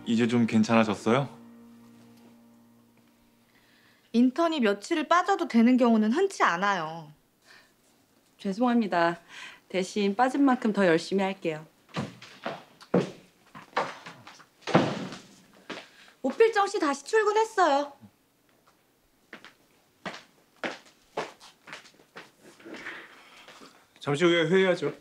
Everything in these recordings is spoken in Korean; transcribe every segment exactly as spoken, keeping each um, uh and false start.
이제 좀 괜찮아졌어요? 인턴이 며칠을 빠져도 되는 경우는 흔치 않아요. 죄송합니다. 대신 빠진 만큼 더 열심히 할게요. 오필정 씨 다시 출근했어요. 잠시 후에 회의하죠.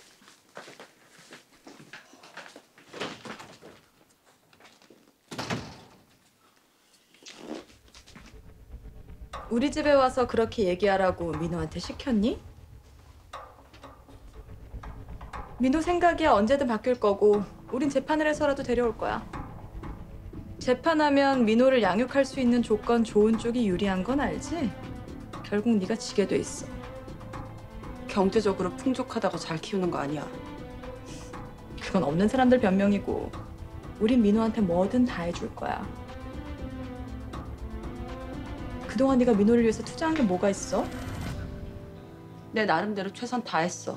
우리 집에 와서 그렇게 얘기하라고 민호한테 시켰니? 민호 생각이야 언제든 바뀔 거고 우린 재판을 해서라도 데려올 거야. 재판하면 민호를 양육할 수 있는 조건 좋은 쪽이 유리한 건 알지? 결국 네가 지게 돼 있어. 경제적으로 풍족하다고 잘 키우는 거 아니야. 그건 없는 사람들 변명이고 우린 민호한테 뭐든 다 해줄 거야. 그동안 네가 민호를 위해서 투자한 게 뭐가 있어? 내 나름대로 최선 다했어.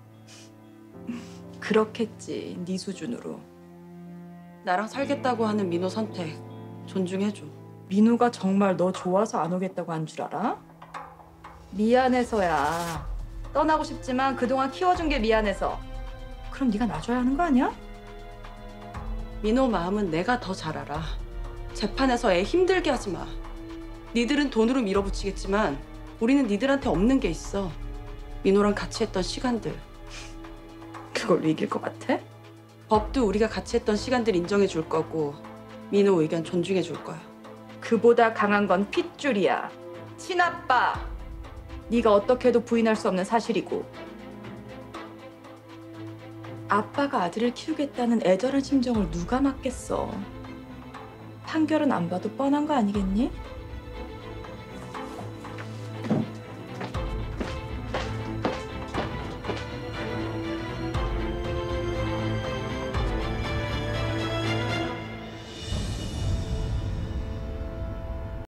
그렇겠지, 네 수준으로. 나랑 살겠다고 하는 민호 선택 존중해줘. 민호가 정말 너 좋아서 안 오겠다고 한 줄 알아? 미안해서야. 떠나고 싶지만 그동안 키워준 게 미안해서. 그럼 네가 놔줘야 하는 거 아니야? 민호 마음은 내가 더 잘 알아. 재판에서 애 힘들게 하지 마. 니들은 돈으로 밀어붙이겠지만 우리는 니들한테 없는 게 있어. 민호랑 같이 했던 시간들. 그걸로 이길 것 같아? 법도 우리가 같이 했던 시간들 인정해 줄 거고 민호 의견 존중해 줄 거야. 그보다 강한 건 핏줄이야. 친아빠. 네가 어떻게 해도 부인할 수 없는 사실이고. 아빠가 아들을 키우겠다는 애절한 심정을 누가 막겠어. 판결은 안 봐도 뻔한 거 아니겠니?